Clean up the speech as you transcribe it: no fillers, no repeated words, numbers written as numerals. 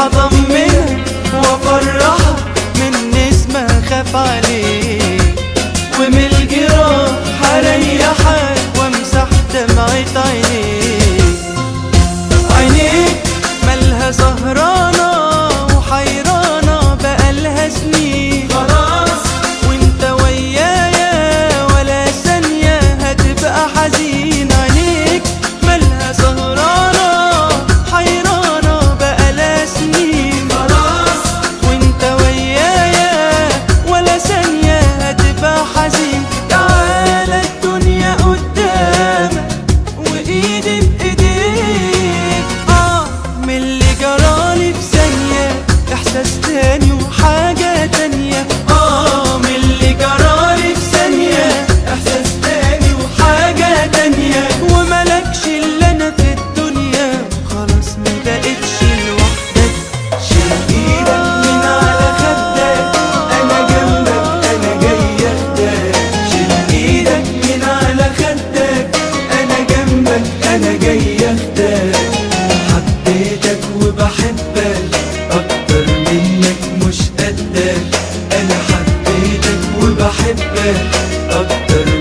هطمنها وافرحها من نسمة خاف عليك، ومن الجراح هريحك وامسح دمعة عينيك. عينيك مالها سهرانة وحيرانة بقالها سنين، خلاص وانت ويايا ولا ثانية هتبقى حزين. عينيك مالها سهرانة حيرانة بقالها سنين، خلاص وانت ويايا ولا ثانية هتبقى حزين. تعالى الدنيا قدامك وايدي بايديك، من اللي جرالي في ثانية احساس تاني وحاجة تانية. من اللي جرالي في ثانية احساس تاني وحاجة تانية. وملكش الا انا في الدنيا خلاص ما بقتش لوحدك. شيل ايدك من على خدك انا جنبك انا جاي اخدك. شيل ايدك من على خدك انا جنبك انا جاي اخدك. حبيتك وبحبك اكتر منك مش قدك. انا حبيتك وبحبك اكتر